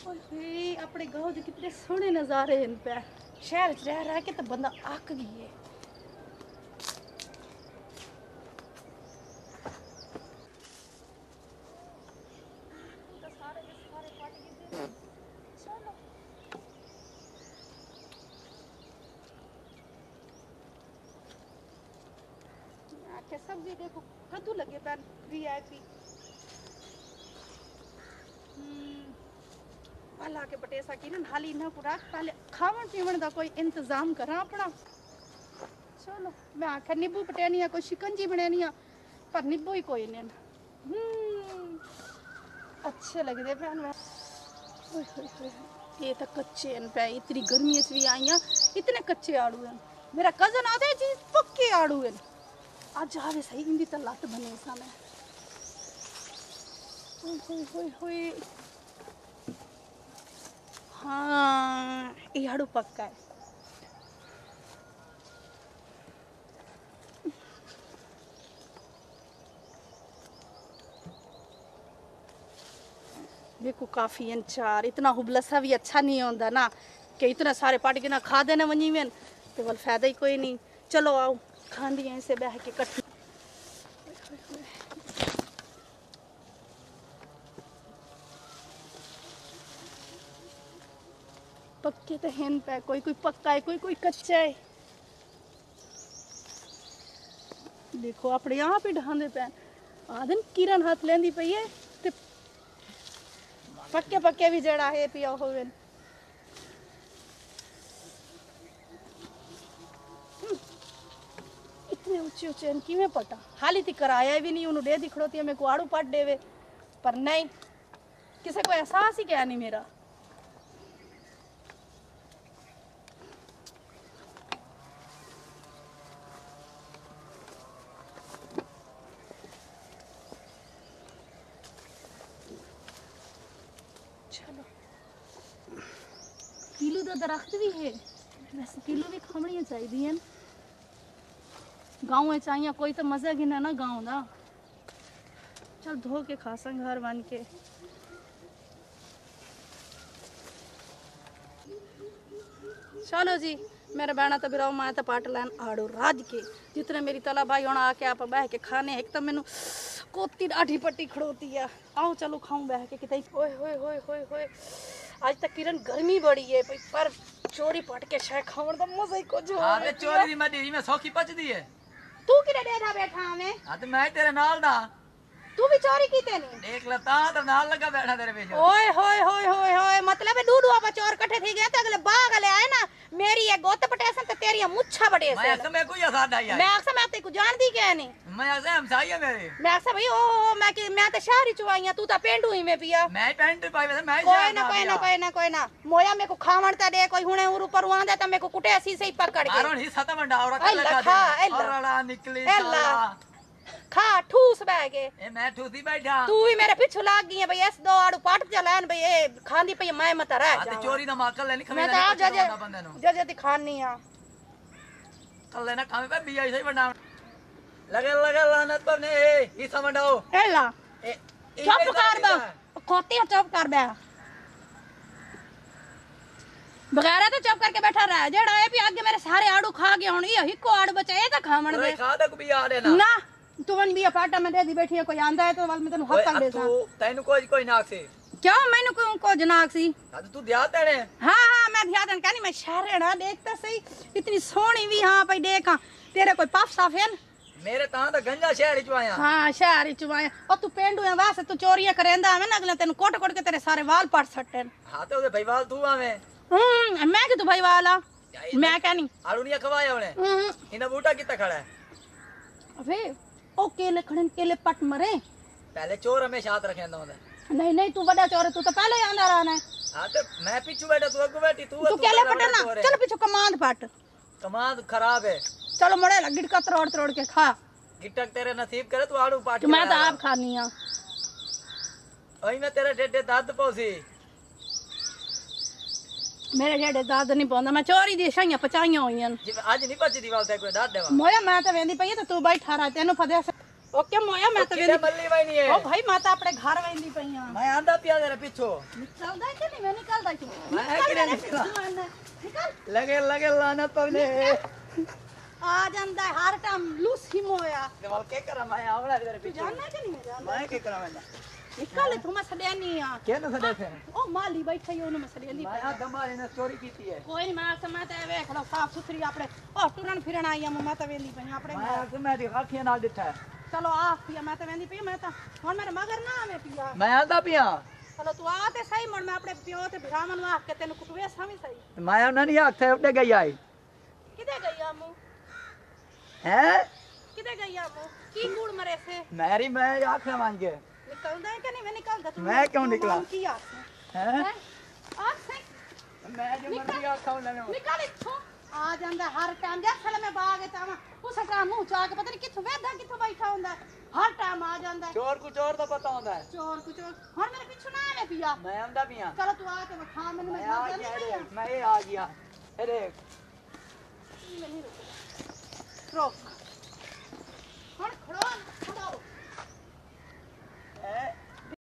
अपने गाँव के कितने सोहने नज़ारे हैं पे। शहर च रह के तो बंदा अक गई है। सब्जी देखो कद्दू लगे पैन वीआईपी अल्लाह के बटेसा की ना हाली ना पूरा पहले खावन पीवन का कोई इंतजाम करा अपना। चलो मैं आखिर नींबू पटेनी है कोई शिकंजी बनानी है पर नींबू ही कोई नहीं। अच्छे लगते पैन में। ये तो कच्चे हैं पे इतनी गर्मी भी आई हैं इतने कच्चे आड़ू हैं। मेरा कजन आते जी पक्के आड़ू हैं। आज आवे सही इनकी तो लत बने समय। हाँ ये आड़ू पक्का है। देखो काफी है चार इतना हुबलसा भी अच्छा नहीं होता ना कि इतना सारे पार्टी के ना खा देने वनी में तो बल फायदा ही कोई नहीं। चलो आओ खांदी ऐसे बह के कट्ठी। पक्के तो हैं पे कोई कोई पक्का है कोई कोई कच्चा है। देखो अपने यहाँ पे ढांदे पे आदन किरण हाथ लेंदी पई है ते पक्के पक्के भी जड़ा है पिया होवे। इतने ऊंचे ऊंचे की में पटा हाली थी कराया भी नहीं उन्होंने दे दिखड़ोती है मेरे को आड़ू पट देवे पर नहीं किसी को एहसास ही क्या नहीं मेरा। चलो किलो का दरख्त भी है वैसे किलो भी खमड़ियाँ चाहिए गाँव चाहिए कोई तो मजा गिना ना गाँव का। चल धो के खासा घर बन के। चलो जी मेरा बहना तो बिराओ माया तो पाट लैन आड़ू राज के जितने मेरी तला भाई होना आके आप बह के खाने एक तो मैनू कोती डाठी पट्टी खड़ोती है। आओ चलो खाऊं बह के कितने। होए होए होए होए होए आज तक किरण गर्मी बड़ी है पर चोरी पट के शायद खावन का मजा ही कुछ। हां रे चोरी दी मडी में सौखी पचदी है। तू किरे डेढ़ा बैठा हमें। हां तो मैं तेरे नाल ना तू भी चोरी कीते नहीं देख लता तो नाल लगा बैठा तेरे पीछे। ओए होए होए होए होए मतलब है दूध आप चोर इकट्ठे थी गए तो अगले बाग ले आए ना मेरी ये गोत पटेसन तो तेरी मुच्छा बटेसन। मैं समय कोई साथ आई मैं अक्सर मैं तेको जान दी क्या नहीं मैं असे हमसाई है मेरे। मैं अक्सर भाई ओ मैं तो शहरी चुवाई हूं तू तो पेंडू ही में पिया। मैं पेंट पाई वैसे मैं कोई ना मोया मेरे को खावण ता दे कोई हुणे उर ऊपर आंदा त मेरे को कुटे ऐसी से ही पकड़ के मारो हिस्सा तो मंडा और कल खा दे और अड़ा निकली साला खा ठूस बैगे ए मैं ठूसी बैठा तू ही मेरे पीछे लाग गई है भाई ऐस दो आड़ू पाट चलान भाई ए खांदी पे मैं मत रह जा। चोरी दा माकल लेनी खमे मैं तो बंदे नु जज दी खानी आ कल लेना खामे पे बिया सही बना लगे लानत पर ने हिस्सा मंडाओ एला चुप कर बा खोती चुप कर बे बगैर तो चुप करके बैठा रहा जेड़ा है भी आगे मेरे सारे आड़ू खा गए हुन ये हिको आड़ू बचा ए तो खावण दे खा दे भी आ देना ना तू वन भी पाटा में दे दी बैठी है कोई आंदा है तो वाल में तनु हक कर दे सा तू तैनु कोई नाक से क्यों मैनू को जनाक सी हां तू ध्यान देने। हां मैं ध्यान कहनी मैं शहरेड़ा देखता सही इतनी सोहनी भी हां भाई देखा तेरे कोई पाप साफ है मेरे ता तो गंजा शहर च आया। हां शहर च आया और तू पेंडू है वासे तू चोरियां करेंदा है ना अगले तेन कोट कोट के तेरे सारे वाल पट सट्टे। हां तो भाई वाल तू आवे मैं कि तू भाई वाला मैं कहनी आलू नहीं खवाया उन्हें इना बूटा कितना खड़ा है अबे ओ केले खड़न केले पट मरे पहले चोर हमेशा हाथ रखेंदा होंदा नहीं नहीं तू बड़ा चोर है तू तो पहले ही आंदा रहना है। हां तो मैं पीछे बैठा तू आगे बैठी तू केले पट ना चल पीछे कमांड पट कमांड खराब है। चलो मड़े गिटका तोड़ तोड़ के खा गिटक तेरे नसीब करे तू आड़ू पाट मैं तो आप खानी आ ओई मैं तेरे डेडे दाद पौसी मेरे जेड़े दाद नहीं पौंदा मैं चोरी दी शाइयां पचाइयां होईयां आज नहीं पची दीवाल ते कोई दाद देवा मोया मैं तो वेंदी पई तो तू बैठा रहा तेनु पता ओ क्या मोया मैं तो किधर मल्ली भाई नहीं ओ है भाई मैं तो अपने घर वेंदी पई हां मैं आंदा पिया तेरे पीछो निकलदा है कि नहीं मैं निकलदा तू मैं किधर निकला निकल लगे लगे लानत पवने आ ਜਾਂਦਾ है हर टाइम लूसी मोया देवाल के करा मैं आवड़ा तेरे तू पीछे जानना कि नहीं मैं जानना मैं के करा मैं निकल तू मैं सड़या नहीं आ के न सदे थे ओ माली बैठा ही ओनु मैं सड़या नहीं मैं दमारी ने चोरी कीती है कोई नहीं मैं समय ते वेख लो साफ सुथरी अपने ओ टुरन फिरन आई हूं मैं तो वेंदी पई अपने मैं मैं दी आंखें नाल दिठा है चलो आ पिया मैं तो वेंदी पई मैं तो हुन मेरे मगर ना आवे पिया मैं आंदा पिया चलो तू आ ते सही मन मैं अपने पियो ते भरावन वाह के तेनु कुटवे सावी सही मैं नहीं आखे उठे गई आई किदे गई आमू हैं किदे गई आमू की कूड़ मरे से मेरी मैं आखे मांगे निकलदा है कि नहीं मैं निकलदा तू मैं क्यों निकला? की आस हैं आ सही मैं जो मर्जी आखा लेने निकल इथों आ ਜਾਂਦਾ हर टाइम जा साले मैं बाग तावा उस टाइम मुंह चा के पता नहीं किथों वेदा किथों बैठा हुंदा हर टाइम आ ਜਾਂਦਾ चोर को चोर तो पता होता है चोर को चोर हुन मेरे पीछे ना आवे पिया मैं आंदा पिया चलो तू आ के बखा मैंने मैं आ गया अरे मैं आ गया अरे रोक